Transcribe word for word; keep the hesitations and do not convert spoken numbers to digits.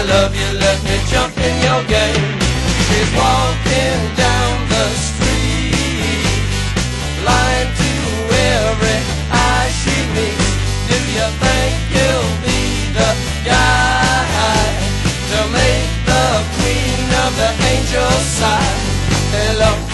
I love you, let me jump in your game. She's walking down the street, lying to every eye she meets. Do you think you'll be the guy to make the queen of the angels sigh? Hello.